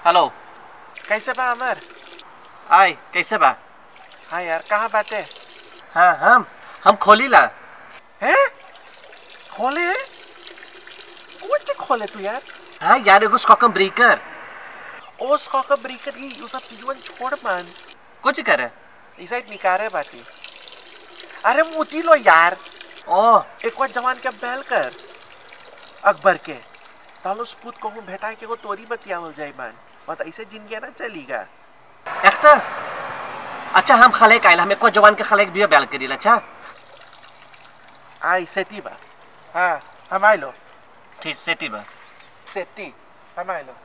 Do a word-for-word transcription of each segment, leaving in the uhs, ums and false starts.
Hello. कैसे बा अमर? आय कैसे बा? हाँ यार, कहाँ बाटे? हाँ हम हम खोली ला। हैं? खोले हैं? कौन खोले तू यार? हाँ यार एगो स्कॉकम ब्रेकर। ओ स्कॉकम ब्रेकर ही ये सब चीजों छोड़ मान। कुछ करे? ऐसा ही निकारे बाटी। अरे मुती लो यार। ओ एक बार जवान के बैल कर अकबर के तालो सपूत को हूँ भेटा के को तोरी बतिया हो जाए मान। मत ऐसे जिंदगी ना चलेगा। एक्टर अच्छा हम खलेक आइला हम एको जवान के खलेक दियो बैल करीला। अच्छा आई सेती बा। हाँ हम आए लो। ठीक सेती बा। सेती हम आए लो।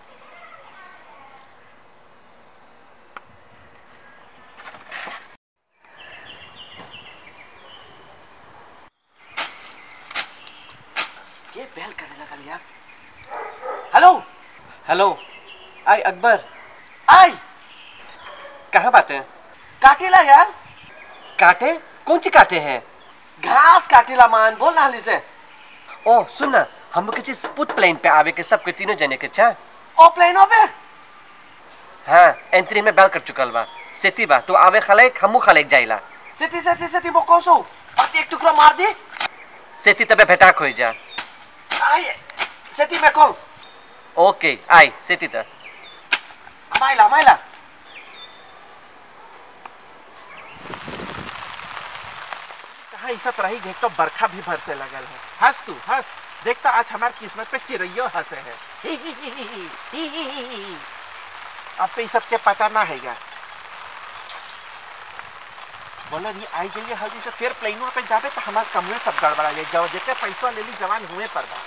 ये बैल करने लगा यार। Hello hello. आई अकबर। आई कहाँ बात है? काटेला यार। काटे? कौन सी काटे हैं? घास काटेला मान बोल रहा से। ओ सुन ना हम लोग किसी स्पूत प्लेन पे आवे के सबके तीनों जने के अच्छा। ओ प्लेनो पे? हाँ एंट्री में बैल कर चुकल बा। सेती बा तो आवे खलेक हमू खलेक जाइला। सेती सेती सेती वो कोसो और एक टुकड़ा मार दी। सेती तबे भेटा खोई जा। आई सेती में कॉल। ओके आई सेती त। माइला माइला। कहाँ ऐसा रही देख तो बरखा भी भर से लगल है। हंस तू हंस। देखता आज हमारे किस्मत पे चिड़ैयो हंसे है। ही ही ही ही ही ही ही ही। अब पे सबके पता ना हैगा। बोला नहीं आई जाइए हल्दी से फिर प्लेनों पे जावे तो हमारे कमरे सब गड़बड़ा जाए। जब जितने पैसा ले ली जवान हुए पर बा।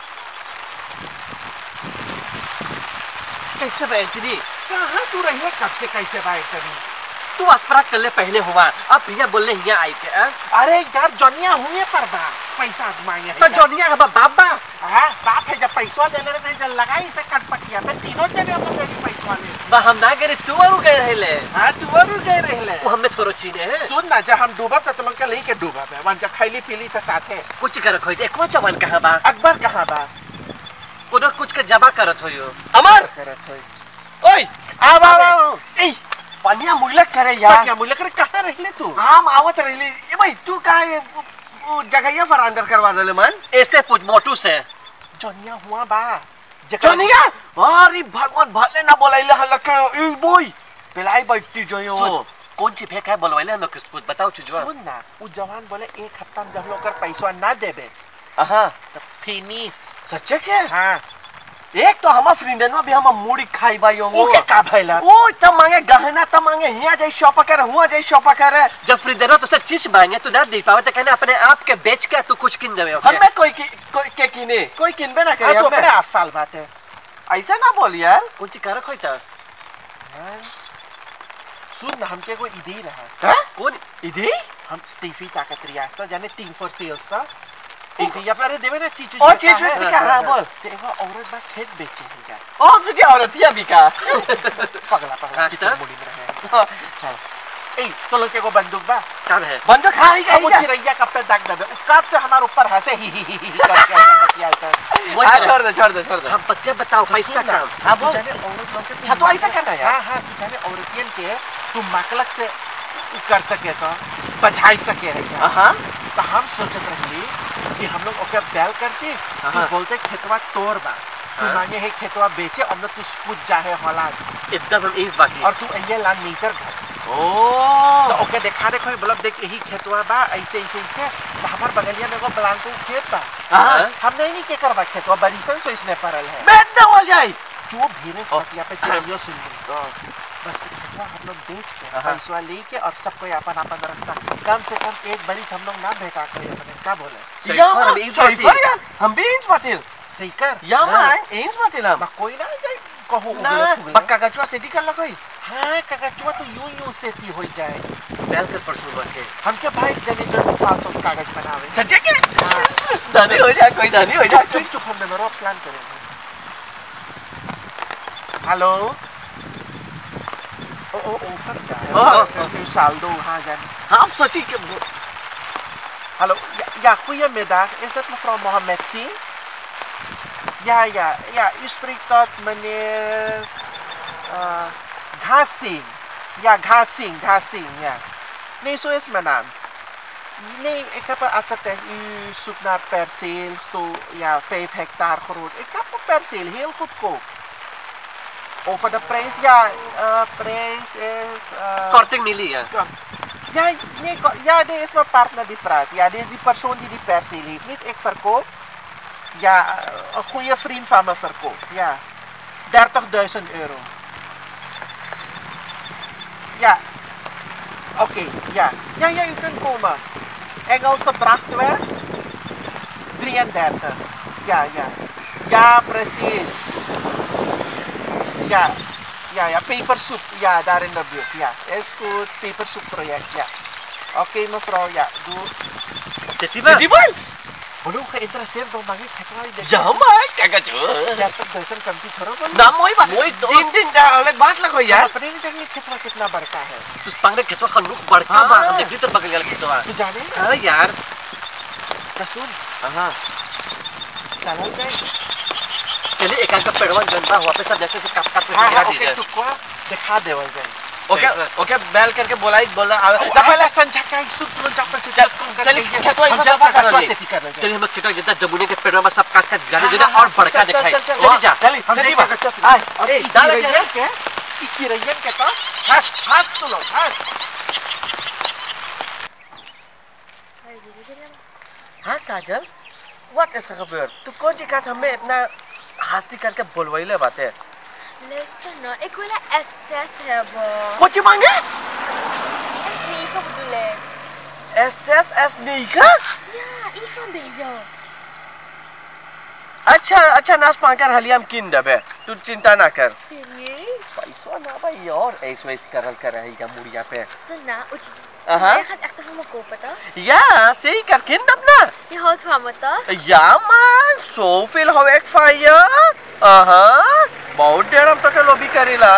कैसे बैठनी? कहाँ तू रही है कब से कैसे बाइक करी? तू अस्परा कर ले पहले हुआ अब भैया बोलने यहाँ आई के आ? अरे यार जोनिया हुए पर बा पैसा मांगे तो जोनिया का बाबा हाँ बाप है जब पैसा देने रहे जब लगाई से कटपटिया पे तीनों जने अपन गए पैसा ले। बा हम ना गए तू और गए रहले। हाँ तू और गए रहले। वो हमें थोड़ो चीने है। सुन ना जब हम डूबा तो तुम के लेके के डूबा है वन जब खैली पीली तो साथे कुछ कर खोई जे को जवान कहां बा? अकबर कहां बा? कोनो कुछ के जमा करत होयो। अमर करत होई। ओए आव आव ए पानिया मुइला करे यार। क्या मुइला करे कहां रहले तू? हम आवत रहली। ए भाई तू काहे जगहिया पर अंदर करवा रहले मन? ऐसे पूछ मोटू से जोनिया हुआ बा। जोनिया अरे भगवान भले ना बोलाइले हलक ए बोय पेलाई बैठती जोयो। सुन कौन सी फेंक है बोलवाइले हम किस पूछ बताओ चुजवा। सुन ना वो जवान बोले एक हफ्ता में जब लोग कर पैसा ना देबे हां तो फिनिश। सच्चे के? हां एक तो हमार फ्रेंडन में भी हम मुड़ी खाई बाई होंगे। ओके का भइला? ओ त मांगे गहना त मांगे हिया जाई शॉपा करे हुआ जाई शॉपा करे। जब फ्री दे रहा तो से चीज मांगे तो ना दे पावे तो कहने अपने आप के बेच के तू कुछ किन देवे। हमें कोई की, कोई के किने कोई किनबे ना करे। तो अपने आसाल बात है ऐसा ना बोल यार। कौन सी कारक होई था? सुन ना हमके को इधी रहा। हैं? कौन इधी? हम तीफी ताकत रियाज तो जाने तीन फोर सेल्स था। तीफी या पर देवे ना चीज ओ चीज में क्या हां बोल। देखो औरत बा खेत बेचे है ओ तुझे औरतिया बिका। पगला पगला चित्र मुड़ी में रहे। हां ए तो लोग के को बंदूक बा कब है? बंदूक खाई गई क्या? चिड़ैया कब पे दाग दबे कब से हमारे ऊपर हंसे ही ही ही करके एकदम बतिया था। हां छोड़ दे छोड़ दे छोड़ दे। हम बच्चे बताओ पैसा काम। हां बोल। जाने औरत लोग के छतो ऐसा करना यार। हां हां तू जाने औरतियन के तू मकलक से कर सके तो बचाई सके है। हां तो हम सोचत रहली कि हम लोग ओके बैल करती तू बोलते खेतवा तोड़ बा तू मांगे है खेतवा बेचे हम लोग तू पूछ जाए होला एकदम हम इस बाकी और तू ये लान मीटर घर। ओ तो ओके देखा देखो मतलब देख यही खेतवा बा ऐसे ऐसे ऐसे तो हमार बगलिया में एगो ब्लांको खेत बा। हां हम नहीं नहीं के करबा खेतवा बरीसन से इसने परल है। बेट न हो जाए जो भीरे पतिया पे चिड़ियो सुन ली बस खेतवा हम लोग बेच के पैसा लेके और सबको अपन अपन रास्ता कम से कम एक बरी हम लोग ना भेटा कर अपने क्या बोले या सही पर यार हम भी इंच बातिल सही कर या मान इंच बातिल हम कोई ना जाए कहो ना पक्का गचवा सेटी कर ला कोई। हां कगचवा तो यूं यूं सेती हो जाए। बैल कर परसों रखे हमके भाई जने जो फालतू कागज बनावे सच्चे के दानी हो जाए कोई दानी हो जाए। चुप चुप हमने मेरा प्लान करेंगे। हेलो ओ ओ ओ सर क्या है साल दो वहां जाने हम सोची कि हेलो या goedemiddag is het mevrouw Mohammed Singh? Ja ja ja u spreekt tot meneer Gasing. Ya, gasing, gasing, ya. Nee, zo is mijn naam. Nee, ik heb een advertentie. U zoekt naar perceel, zo, ja, vijf hectare groot. Ik heb een perceel, heel goedkoop. Over de prijs, ja, uh, prijs is... Uh, Korting milie, ja. Ja, nee, ja, dit is mijn partner die praat. Ja, dit is die persoon die die perceel heeft. Niet ik verkoop. Ja, een goede vriend van me verkoopt. Ja, dertigduizend euro. Ja, oké, okay, ja. Ja, ja, u kunt komen. Engelse vrachtwerk, drieëndertig. Ja, ja. Ja, precies. Ja, ja, ja, pepersoep. Ja, daar in de buurt. Ja, is goed. Pepersoep project, ja. Oké, okay, mevrouw, ja, doe. Setiba. Setiba? Belum geïnteresseerd dong bang ik heb Ja, maar kijk het joh. dertigduizend kan die छोड़ो बोलो ना मोई बा मोई तो- दिन दिन दा अलग बात लगो यार अपने नहीं देखने कितना कितना बड़का है Terus pangre ketua khanuk bड़का हाँ। बा हमने गिटर बगल ketua. तू जाने हाँ यार. रसूल हाँ. चला जाए चलिए एक आध का पेड़वा जनता हुआ पे सब जैसे से काट काट के हाँ गिरा हाँ ओके दीजिए. तू को दिखा देवल जाए ओके ओके बैल करके बोलाई बोला ना ना पहले संझा का एक सूट लो जब से चल चलिए खेतवा हम इनको जब सफा तक कर अच्छा ले से कर ले चलिए हम केtua जितना जमुने के पेड़वा में सब काट काट गिरा हाँ, दीजिए हाँ, और बड़का चल, चल, दिखाई. चल, चल, चलिए जा. चलिए हम चलिए देखा अच्छा से आए अरे डाल चिरैयन के ई चिरैयन के तो हंस हंस तू लोग हंस हाँ काजल व्हाट ऐसा खबर तू कौन जी का हमें इतना हंसती करके बोलवाइले बात है Luister nou, ik wil een S zes hebben. कौन ची मांगे S negen bedoel ik. S S S नहीं का Ja, iets van beter. अच्छा अच्छा नाच पाकर हलियाम किन दबे तू चिंता ना कर Serieus? पैसा ना भाई और ऐस वैस करल कर रही का मुड़िया पे. Zo na, Oetje. Aha. Jij gaat echt van me kopen, toch? या सही कर किन दब ना Je houdt van me, toch? या man zoveel hou ik van je aha बहुत देर हम तो के लॉबी करेला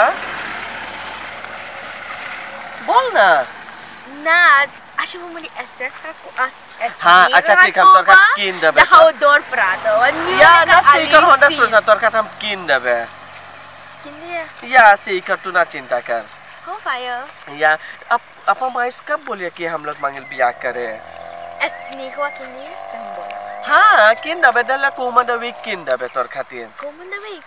बोल ना Nou, als je voor me die S zes gaat kopen, als S हाँ, negen अच्छा, gaat ठीक, हम तो kopen, का किन दबे, dan gaan toch? we doorpraten. Want nu या heb ना ik सही कर alleen हंड्रेड zien. परसेंट तोर का हम किन दबे Kinderen, या सही कर तू ना चिंता कर hou van je. या अब अपन माइस कब बोलिए कि हम लोग मांगल बियाह करे S negen wat kinderen, dan bola. हाँ किन दबे दला कोमा दबे किन दबे तोर खातिर Komende week.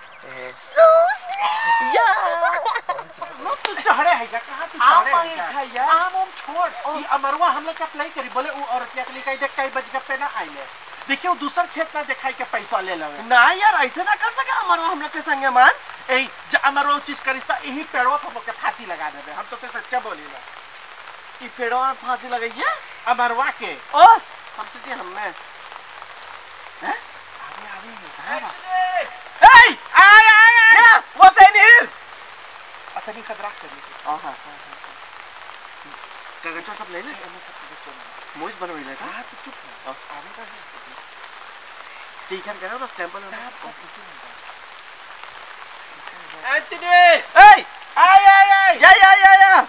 या लोग तू चढ़े है क्या कहाँ तू आम चढ़े मांगे है खाई क्या? यार। आम आम छोड़ ये अमरवा हम लोग का अप्लाई करी बोले वो औरत के लिए कहीं देख कई बज के पे ना आइले देखिए वो दूसर खेत ना दिखाई के पैसा ले लवे ना यार ऐसे ना कर सके हमारो हम लोग के संगे मान ए ज अमरवा चीज करिस्ता यही पेड़वा पर के फांसी लगा देबे हम तो से सच्चा बोलीला ये पेड़ों में फांसी लगाई है अमरवा के ओ हम सोचे हमने हैं आवे आवे कहां Hey! आय आय आय Yeah, what's in here? अतनी खतरा करी हां हां कागज सब ले ले मोइस बनवाई ले हां तू चुप आवे का ठीक है करो बस टेंपल एंटनी Hey! आय आय आय या या या या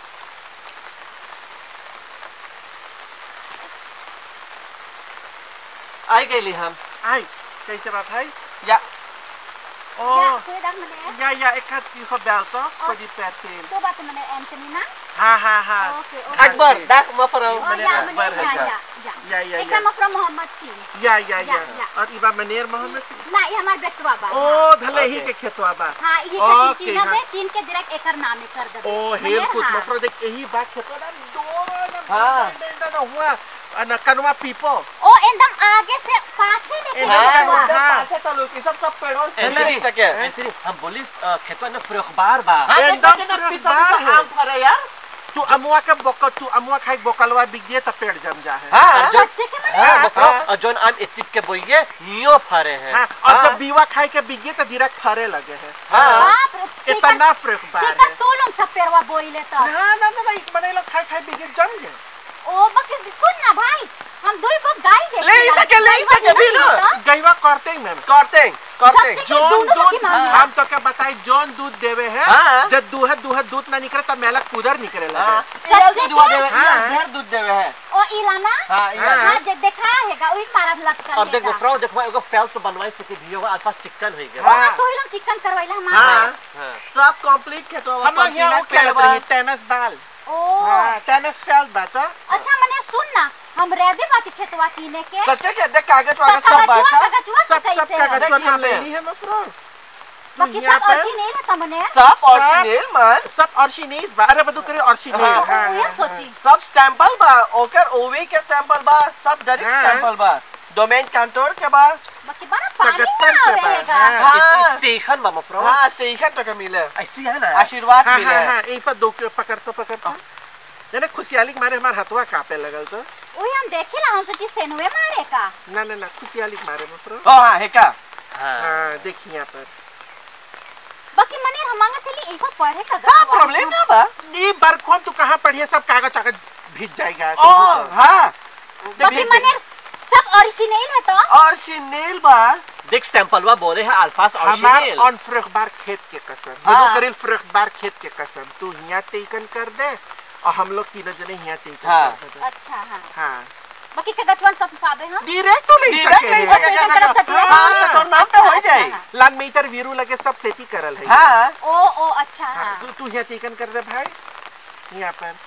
आई गई हम. आय कैसे बात है या ओ Ja, goeiedag meneer. ja ja ik had u gebeld toch voor die perceel Zo wat meneer Anthony na? ha ha ha Oké, oké. Akbar dak mevrouw Oh meneer ja Akbar meneer, ja, है ja, ja. Ja, ja, Ik ja. ben mevrouw Mohammed Singh. या या Ja, या ja. और इबा मनेर मोहम्मद सिंह ना ये हमारे बेटवा बा ओ धले ही के खेतवा बा हाँ ये ओके, तीन हाँ। है तीन के डायरेक्ट एकर नामे कर दे ओ हेल कुछ मफरो देख यही बात खेतवा ना दोरो ना हाँ। ना ना हुआ अन कनवा पीपो ओ एकदम आगे से पाछे लेके एकदम गया हाँ, बा। हाँ। पाछे तलो की सब सब पेड़ों एंट्री नहीं सके एंट्री हम बोली खेतवा ने फ्रेखबार बा. हां एकदम एकदम फ्रेश पिसा बार पिसा है। आम फरे यार तू अमुआ के बक तू अमुआ खाई बोकलवा बिगिए त पेड़ जम जा है हां जो बच्चे के मने हां हाँ, बफरो हाँ। जोन आम एतिक के बोइए नियो फारे हैं. हां और हाँ। जब बीवा खाई के बिगिए त डायरेक्ट फरे लगे है हां बाप रे इतना फ्रेश बार सीकर है तू लोग सब पेरवा बोइले तो ना ना ना ना एक बने लोग खाई खाई बिगिए जम गए ओ बके सुन ना भाई हम दो को गाय दे ले ही सके, ले ही सके भी ना। गईवा करते ही मैम करते करते सबसे जोन दोनों दूध की मांग है। हम तो क्या बताई जोन दूध देवे है हाँ। जब दूध दूध दूध ना निकले तब मेला कुदर निकले हां लगे सच्चे दूध देवे हाँ। ढेर दूध देवे है और इलाना हाँ, हाँ। हाँ जे देखा हैगा वही मारा लटकल अब देख मफ्रो देखो एगो फेल्ट तो बनवाई सके भी होगा अल्फा चिकन हो गया हाँ। तो हिलम चिकन करवाइला हम हाँ हाँ। सब कंप्लीट के तो हम लोग यहाँ खेलत रही टेनिस बॉल ओ हाँ टेनिस फील्ड बात अच्छा मने सुन ना हम रेडी बाटी खेतवा कीने के सच्चे के देख कागज तो वागज सब बात कागजवा है कागजवा सब कैसे सब है? कागज देख हम यहाँ ले पे। ली है मफ्रो बाकी यहाँ सब पे- अच्छी नहीं रहता मने सब सब- ओरिजिनल मन सब ऑर्शिनीज बा अरे बदू करे ऑर्शिनीज हाँ। हाँ वो ये सोची सब स्टैंपल बा ओकर ओवे के स्टैंपल बा सब डायरेक्ट हाँ। स्टैंपल बा डोमेन काउंटर के बा बाकी बड़ा पानी सगत्तर ना के बा, आवेगा हाँ। हाँ सेखन बा मफ्रो हाँ सीखन तो के मिले ऐसी है ना आशीर्वाद हाँ मिले हाँ हाँ एक बार दो के पकड़तो पकड़तो यानी खुशहाली के मारे हमार हथवा कापे लगल तो वही हम देखे ना हम सोची सेनुए मारे का ना ना ना खुशहाली के मारे मफ्रो ओ हाँ है का हाँ हाँ देखिए यहाँ पर बाकी मने हमांगा थली एक पढ़े का हाँ प्रॉब्लम ना बा ये बरखों तू कहाँ पढ़िए सब कागज कागज भीज जाएगा ओ हाँ बाकी मने सब ओरिजिनल है तो और सिनेल बा देख स्टैंपल बा बोले है अल्फास और हमार शिनेल ऑन फ्रखबार खेत के कसम हाँ। बदू करिल फ्रखबार खेत के कसम तू यहाँ तेकन कर दे और हम लोग तीनों जने यहाँ तेकन हाँ। कर दे अच्छा हाँ हाँ बाकी कागजवन कब पावे हम डायरेक्ट तो नहीं डायरेक्ट नहीं सके सके हाँ, का हाँ, हाँ तो तोर नाम पे हो जाए लान मीटर वीरू लगे सब सेती करल है हाँ ओ ओ अच्छा हाँ, हाँ तू तू यहाँ तेकन कर दे भाई यहाँ पर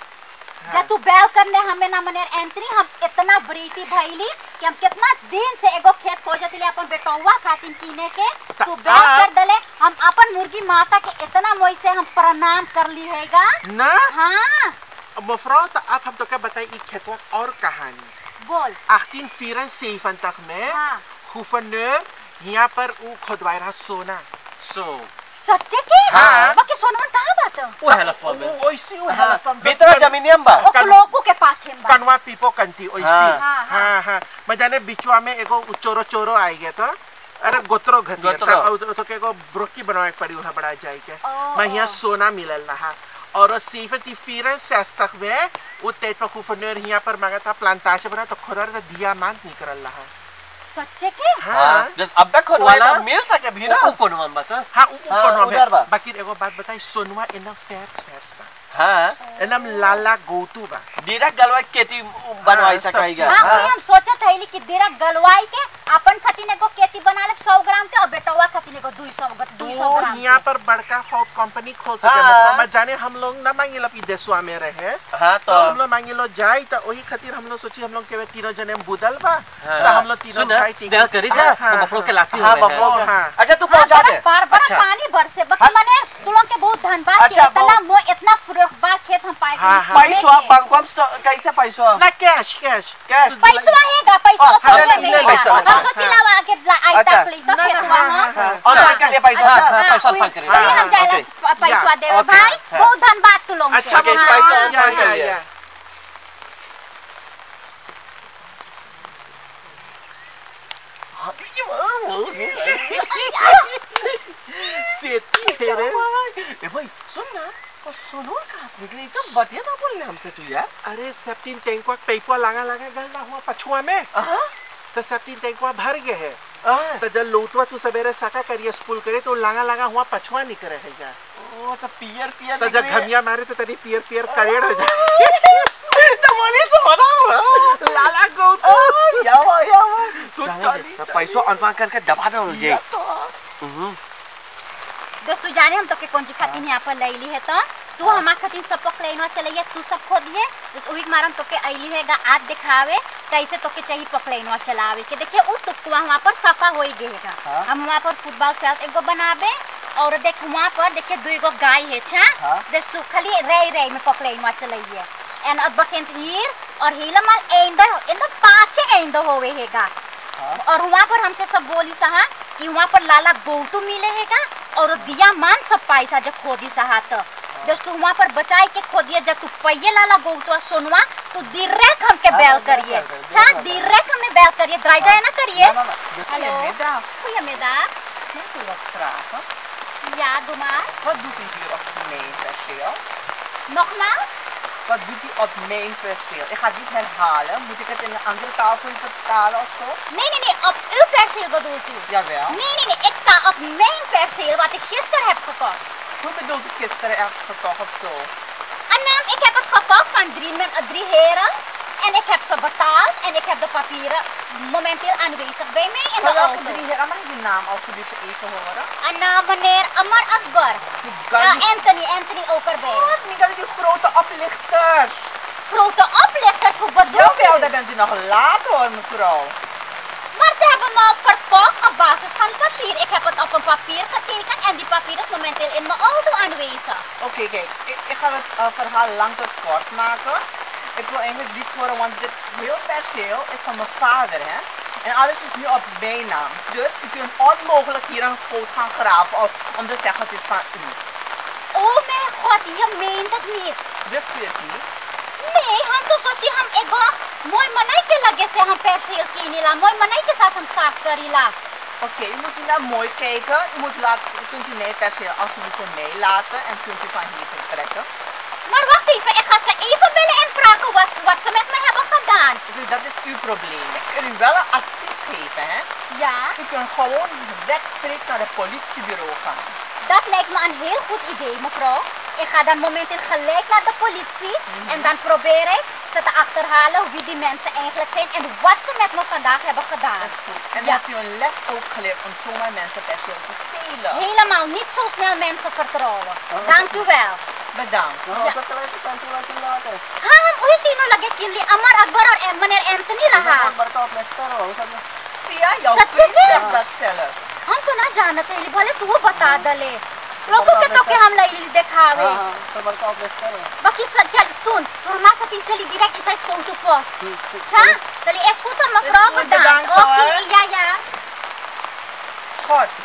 जा तू बैल करने हमें ना मने एंट्री हम इतना ब्रीती भइली कि हम कितना दिन से एगो खेत खोजत ले अपन बेटौवा खातिर कीने के तू बैल हाँ। कर दले हम अपन मुर्गी माता के इतना मोई से हम प्रणाम कर ली हैगा ना हाँ मफरो तो अब हम तो क्या बताई ई खेतवा और कहानी बोल आखिन फिरन सेफन तक में हाँ खुफनर यहाँ पर ऊ खोदवाई रहा सोना सो सच्चे के हाँ। बाकी सोनवन कहाँ बात वो है लफा में वो ओइसी ऊ हाँ है भीतर जमीनियम बा ओ लोगों के पाछे में बा कनवा पीपो कंती ओइसी हाँ। हाँ, हाँ। हाँ हाँ मैं जाने बिचवा में एगो चोरो चोरो आई गया था अरे गोत्रो घत गोत्रो। तो तो के एगो ब्रोकी बनवाए पड़ी वहाँ बड़ा जाई के ओ, मैं यहाँ ओ। सोना मिलल रहा और सीफती फिरन सेस्तक में उ तेज पर खुफनर यहाँ पर मांगा था प्लांटाश बना तो खोदर तो दिया मान निकल रहा सच्चे के हाँ जस अब तक खोदवाई वाला? तो मिल सके भी ना वो कौन वन बता हाँ उ उ हाँ, कौन उधर बा। है बाकी एगो बात बताई सोनवा इनम फेयर्स फेयर्स बा हाँ इनम लाला गोतू बा डायरेक्ट गलवा खेती बनवाई सब सकाईगा हाँ वही हम सोचत हईली कि देरा गलवाई के अपन खातिर एगो केती बना ले सौ ग्राम के और बेटौवा खातिर एगो दो सौ दो सौ तो ग्राम यहाँ के। पर बड़का हॉट कंपनी खोल सके हाँ। मतलब मैं जाने हम लोग ना मांगे लो देशवा में रहे हाँ तो तो हम लोग मांगे लो जाए तो वही खातिर हम लोग सोची हम लोग के तीनों जने में बुदल बा हाँ। तो हम लोग तीनों सुन भाई स्नेल करी जा हाँ, वो बफलो के लाती हाँ हुए बफलो हैं। हाँ। अच्छा तू हाँ, पहुंचा बड़ा दे बार बार अच्छा। पानी बरसे बाकी हाँ। मने तुम लोग के बहुत धन्यवाद अच्छा, कि इतना बहुत- मो इतना फुरखबार खेत हम पाए हाँ, हाँ। पैसा बैंकवा में कैसे पैसा ना कैश कैश कैश पैसा हैगा पैसा हाँ, कम ले- में ले हैगा पैसा, हम हाँ, सोची हाँ। लावा आगे आई अच्छा। तक ली तो ना, ना, खेतवा हाँ, हां हाँ, और तो के लिए पैसा हाँ, अच्छा हाँ, पैसा वही- फान करेगा। वही हम हाँ, जाएला ओके। पैसा या, देवे ओके, भाई हाँ। बहुत धन्यवाद तू लोग अच्छा के। ओके, हाँ, पैसा हाँ, या फान या कर लिया। या सेती है रे ए भाई सुन ना वो सोनू कहाँ से निकली तो बतिया ना बोलने हमसे तू यार अरे सेप्टिन टैंकवा पैपवा लगा लगा गल ना हुआ पछुआ में हाँ तो सेप्टिन टैंकवा भर गए है हाँ तो जब लोटवा तू सवेरे सका करिए स्कूल करे तो लगा लगा हुआ पछुआ निकले है यार ओ तो पियर पियर तो जब घमिया मारे तो तरी पियर पियर करेड़ हो जाए तो बोली सोना लाला गौतम यावा यावा सुन चल चल पैसा अनफान करके दबा दो जे दोस्त तू जाने हम तो के कौन ची खातिर यहाँ पर लैली है तो तू हमार खातिर सब पकड़ैनवा चलैया तू सब खो दिए जस ओही मारम तो के अइली हैगा आज दिखावे कैसे तो के चाहिए पकड़ैनवा चलावे के देखिए उ तुकवा वहाँ पर सफा होई गेगा हाँ। हम वहाँ पर फुटबॉल फील्ड एगो बनाबे और देख वहाँ पर देखिए दो एगो गाय है छा हाँ। जस तू खाली रे रे में पकड़ैनवा चलैया एन अब बखेंत हीर और हीला माल एंड एंड पाछे एंड होवे हैगा और वहाँ पर हमसे सब बोली सहा कि वहाँ पर लाला गौतू मिले हैगा और दिया मान सब पैसा जब खोदी सहा तो दोस्तों वहाँ पर बचाई के खोदिए जब तू पहिए लाला गौतुआ सोनवा तू दिरेक हमके बैल करिए छा दिरेक हमें बैल करिए ड्राई ड्राई ना करिए hello goedemiddag ja doe maar Wat doet u hier op het mijnperceel? nogmaals Wat doet u op mijnperceel? Ik ga het niet herhalen. Moet ik het in een andere taal voor u vertalen of zo? nee nee nee op uw perceel bedoelt u Jawel. nee nee nee ik sta op mijn perceel wat ik gisteren heb gekocht Hoe bedoelt u gisteren echt gekocht of zo? en naam ik heb het gekocht van drie, mem- drie heren en ik heb ze betaald en ik heb de papieren momenteel aanwezig bij mij in de Welke auto. drie heren? Mag ik die naam alsjeblieft even horen? En uh, meneer Ammar Akbar. Die Uh, Gandhi- Anthony, Anthony ook erbij. Wat? Niet dat die grote oplichters. Grote oplichters, hoe bedoel Jawel, je? daar bent u nog laat hoor, mevrouw. Maar ze hebben me verkocht op basis van papier. Ik heb het op een papier getekend en die papier is momenteel in mijn auto aanwezig. Oké, okay, kijk, ik, ik ga het uh, verhaal lang tot kort maken. Ik wil eigenlijk niets horen, want dit heel perceel is van mijn vader, hè. En alles is nu op mijn naam. Dus u kunt onmogelijk hier een fout gaan graven of, om te zeggen het is van u. Oh mijn god, je meent het niet. Wist u het niet? Nee, हम तो सोची हम एगो मोय मनाई के लगे से हम perceel कीनीला मोय मनाई के साथ हम साफ Karila. Oké, okay, u moet u naar mooi kijken. U, moet laten, u kunt u mij perceel alsjeblieft voor mij laten en kunt u van hier vertrekken. Maar wacht even, ik ga ze even bellen en vragen wat, wat ze met me hebben gedaan. Dus dat is uw probleem. Ik wil u wel een advies geven, hè. Ja, U kunt gewoon rechtstreeks naar het politiebureau gaan. dat lijkt me een heel goed idee, mevrouw. Ik ga dan momenteel gelijk naar de politie Mm-hmm. en dan probeer ik ze te achterhalen wie die mensen eigenlijk zijn en wat ze met me vandaag hebben gedaan. Dat is goed. En Ja. hebt u een les ook geleerd om zomaar mensen perceel te stelen? Helemaal niet zo snel mensen vertrouwen. Dank u wel. Bedankt. Ja. हाँ हम वही तीनों लगे Kinley Amar Akbar और ए- meneer Anthony रहा. Sia, jouw Sat je vriend weer? zegt dat zelf. हम तो ना जानते हैं भले तू बता दले लोगों के तो के हम लई दिखावे बाकी स- चल सुन हमारा साथी चली डायरेक्ट इस फोन टू पोस्ट अच्छा चली इसको तो मकरो Is goed, bedankt, okay hoor. या या Goed.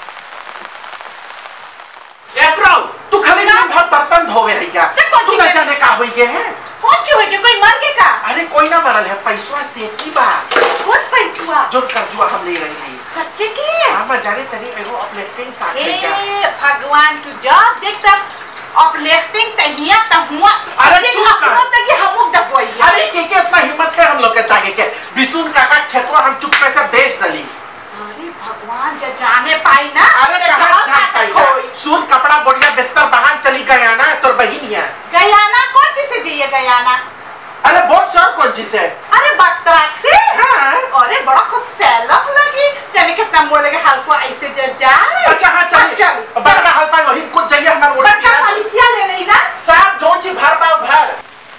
ए फ्राउ तू खाली दिन भर बर्तन धोवे है क्या तो कौन तू सी न कर- जाने का हुई है कौन क्यों है कोई मर के का अरे कोई ना मरल है पैसा सेती बा कौन पैसा जो कर्जुआ हम ले रही है सच्चे के हम जाने तनी एगो अपलिफ्टिंग साथ में क्या ए भगवान तू जब देखता अपलिफ्टिंग तहिया त हुआ अरे चुप कर। अपना तक हम दबोई अरे के के इतना हिम्मत है हम लोग के तागे के बिसुन काका खेतवा हम चुपके से बेच दली अरे भगवान जे जाने पाई ना अरे तो कहाँ जाओ जान ना पाई कोई। सुन कपड़ा बढ़िया बिस्तर बहान चली गया ना तोर बहिन है गयाना कौन चीज से जाइए गयाना अरे बहुत शौक कौन चीज है अरे बतराक से हाँ। अरे बड़ा खुश सैलफ लगी जाने कितना मोड़ लगे हल्फा ऐसे जा जाए अच्छा हाँ चल चल बड़का हल्फा वही कुछ जाइए हमारे ओढ़ बड़का पॉलिसिया ले रही ना साथ दो जी भर पाओ भर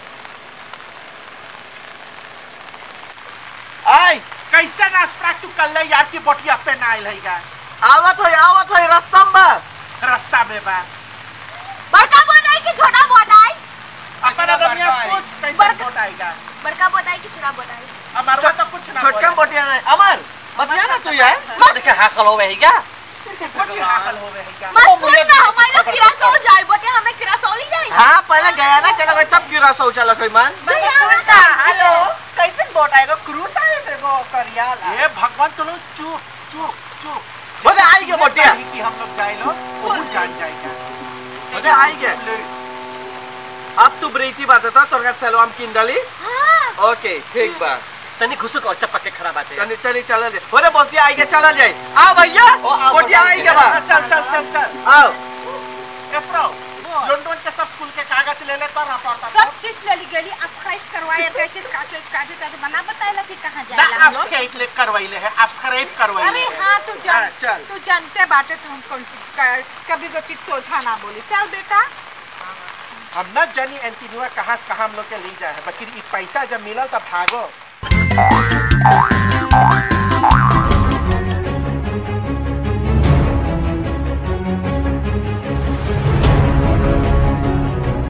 आई कैसे नास्प्राक तू कल यार की बोटिया पे ना आइल है आवत होई आवत होई रास्ता में बा रास्ता में बा बड़का बोनाई की छोटा बोनाई अपना रमिया कुछ कैसे बड़का- बोट आएगा बड़का बोनाई की छोटा बोनाई हमारा तो कुछ ना छोटका बोटिया नहीं अमर बतिया ना तू यार देखे हाकल हो गई क्या कुछ ही हाकल हो गए क्या मत सुन ना हमारे लोग किरासो जाए बोटे हमें किरासो ली जाए हाँ पहले गया ना चला गई तब गिरा सो चला कोई मन सुनता, हेलो, कैसे बोट आएगा? क्रूज आएगा को करियाला। ये भगवान तो लोग चुप चुप चुप बोले आई के बोटिया कि हम लोग जाए लो वो जान जाएगा बोले आई के अब तू ब्रेती बात था तोर का सलवाम किंडली हाँ ओके ठीक बा तनी घुसुक और चपक के खराब आते तनी तनी चल दे बोले बोटिया आई के चला जाए आओ भैया बोटिया आई के बा चल चल चल चल आओ ए फ्राउ लंदन के सब स्कूल के कागज ले ले तो रिपोर्ट सब चीज ले गली अब्सक्राइब करवाए थे कि काजे काजे ताजे मना बताएला कि कहां ना जाएला हम आपस लोग के एक लेख करवाइले है सब्सक्राइब करवाइले अरे है। हाँ तू जान हाँ, चल। तू जानते बाटे तू कौन सी का- कभी को चीज सोचा ना बोली चल बेटा हम न जानी एंटीनुआ कहाँ से कहाँ हम लोग के ले जाए है बाकी ई पैसा जब मिला तब भागो